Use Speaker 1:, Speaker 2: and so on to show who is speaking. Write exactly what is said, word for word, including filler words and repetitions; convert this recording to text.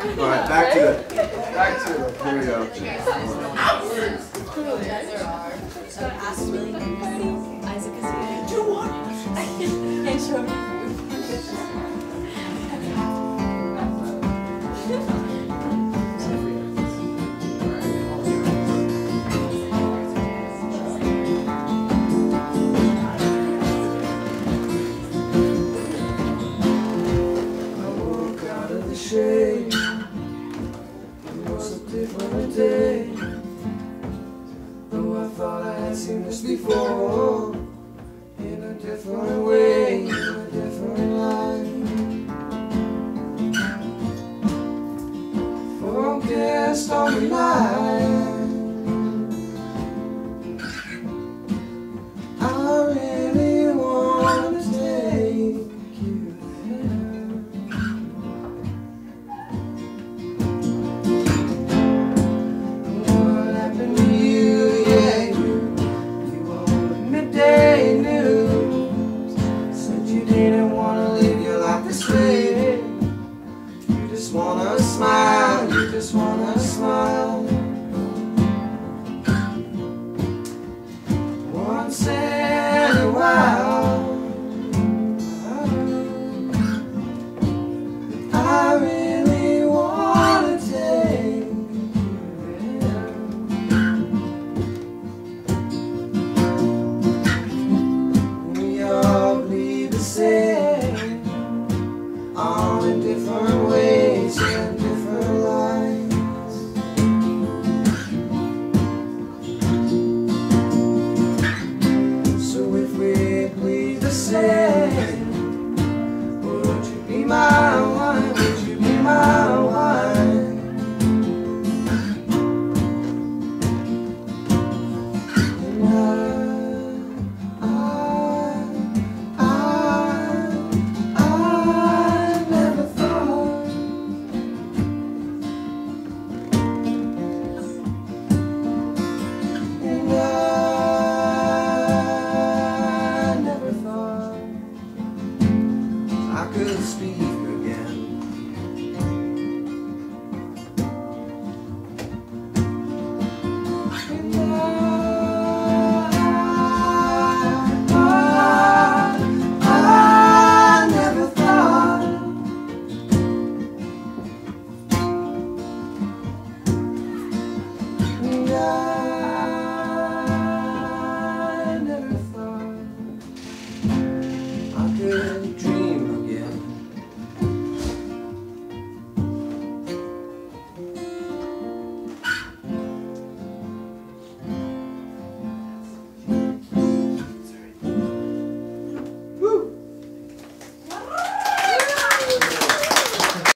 Speaker 1: Alright, back to it. Back to it. Here we go.
Speaker 2: Isaac is here. Do what? And show me.
Speaker 3: It was a different day, though I thought I had seen this before, in a different way, in a different light. Focused on the night, I really want to take you there. Wanna smile, you just wanna smile. Once in a while, I really wanna take you there. We all bleed the same, all in different ways and different lives. So if we bleed the same, would you be my one? Would you be my one? And I, I, I, I never thought. And I never thought I could speak again. And I, I, I never thought. And I